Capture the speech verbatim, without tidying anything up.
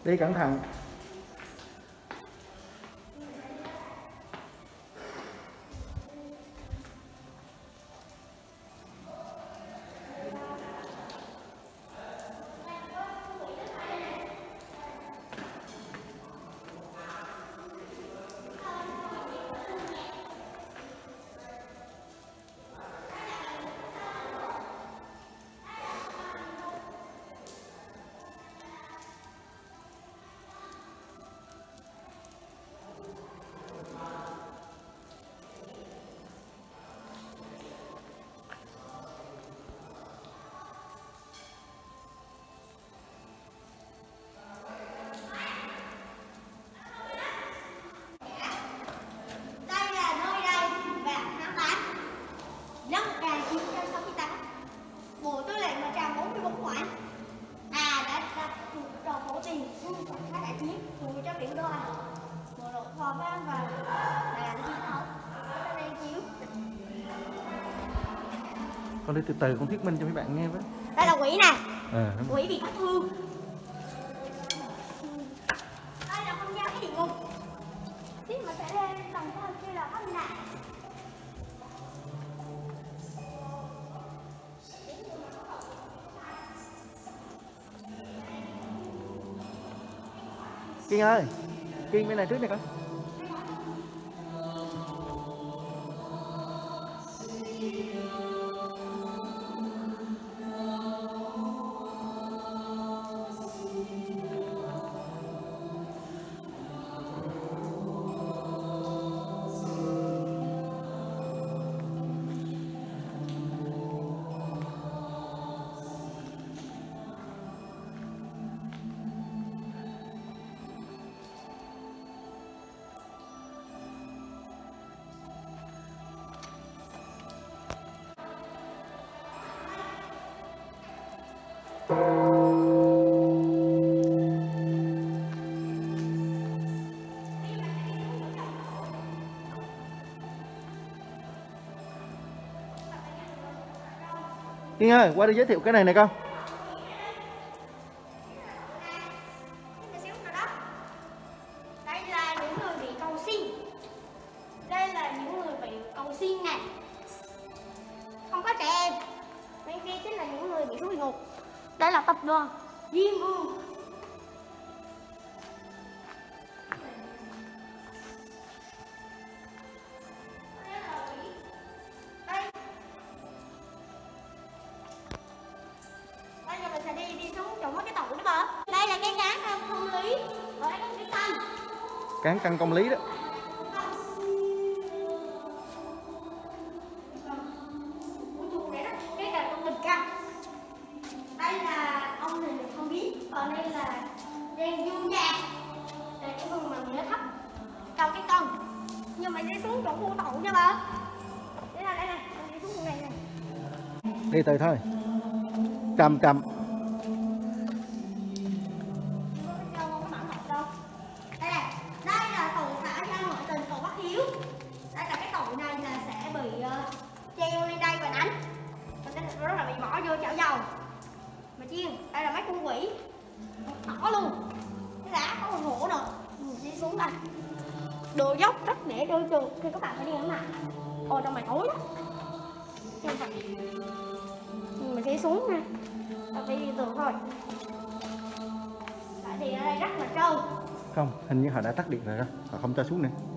Đi cẩn thận. Con đi từ từ, con thuyết minh cho mấy bạn nghe với. Đây là quỷ nè. À, quỷ bị bắt thương. Đây là không gian cái địa ngục. Tiếp mà sẽ lên tầng thôi kia là có nạn. Kiên ơi, Kiên bên này trước này con. Kiên ơi, qua đây giới thiệu cái này này con. Đây là những người bị cầu xin. Đây là những người bị cầu xin nè. Không có trẻ em. Bên kia chính là những người bị xuống địa ngục. Đây là tập đoàn Diêm Vương. Đây là cái cán công lý, ở đây có cái cân. Cán cân công lý đó. Cái là công bình cân. Đây là ông này mình không biết, còn đây là đèn dương nhạc. Đây cái vùng mà mình nó thấp trong cái cân. Nhưng mà đi xuống chỗ khu tụ nha bà. Đây là đây này, đi xuống vùng này này. Đi từ thôi. Cầm cầm. Đó là bị bỏ vô chảo dầu mà chiên. Đây là mấy con quỷ đỏ luôn, cái lá có con hổ nữa. Đi xuống đây đồ dốc rất để đôi trường khi các bạn phải đi ở này. Ôi trong mày tối lắm. Mình sẽ xuống nè, ta phải đi từ thôi. Tại vì ở đây rất là trơn. Không, hình như họ đã tắt điện rồi đó, họ không cho xuống nữa.